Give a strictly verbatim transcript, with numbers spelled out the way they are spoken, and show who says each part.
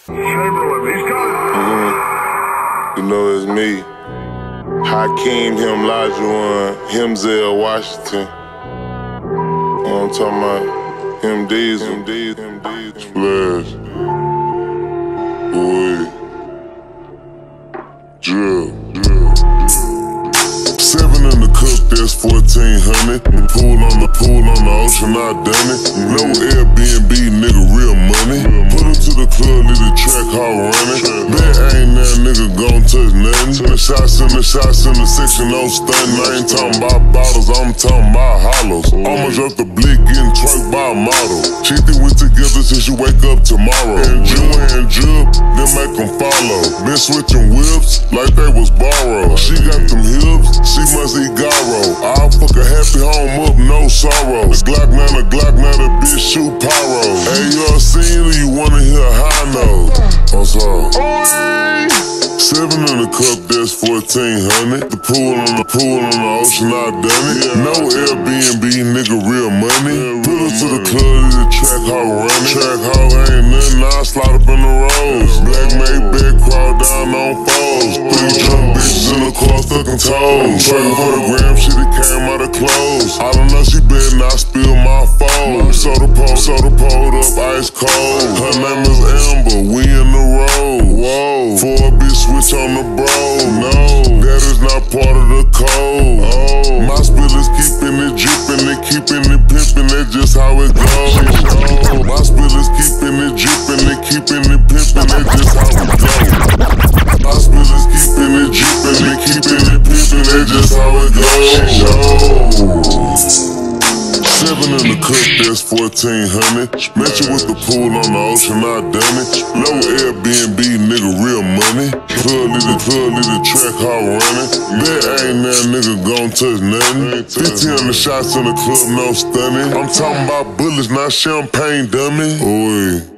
Speaker 1: Chamberlain, he's got it.
Speaker 2: Mm-hmm. You know it's me. Hakeem, him, Lajuan, him, Zell Washington. You know what I'm talking about? Him, Diesel, him, Diesel, him, Diesel, Splash. Boy. Drill, drill. Seven in the cup, that's fourteen hundred. Pool on the pool on the ocean, I done it. No Airbnb, nigga, real money. Put it to the club, leave the track hall running. Bet ain't that nigga gon' touch nothing. Send the shots in the shots in the section, no stunning. I ain't talking about bottles, I'm talking about hollows. Almost dropped the blick, getting trucked by a model. She think we together since you wake up tomorrow. And Jew and Jub, then make them follow. Been switching whips like they was borrowed. She got them hips, she must eat Garo. I'll fuck a happy home up, no sorrow. Glock nine, a Glock nine, a bitch shoot pyro. Hey, you all seen or you wanna hear a high note? What's up? Seven in the cup, that's fourteen hundred. The pool on the pool on the ocean, I done it. No Airbnb, nigga, real money. Put us to the club, the track hall running. Track hall ain't nothing, I slide up in the roads. Black made bed, crawl down on foes. Three drunk bitches in the car, sucking toes. Trucking for the gram, shit, it came out of clothes. I don't know, she better not spill my phone. Soda pole, soda pulled up, ice cold. Her name is Amber, we in the road. Whoa, for a bitch switch on the bro. No, that is not part of the code. Oh, my spill is keeping it dripping and keeping it pimping. That's just how it goes. Oh, my spill is keeping it dripping and keeping it pimping. That's just how it goes. My spill is keeping it dripping and keeping it pimping. That's just how it goes. Seven in the cup, that's fourteen hundred. Match it with the pool on the ocean, I done it. No Airbnb, nigga, real money. Club leave the club, leave the track hall running. Bet ain't that nigga gon' touch nothing. fifteen hundred shots in the club, no stunning. I'm talking about bullets, not champagne, dummy. Oi.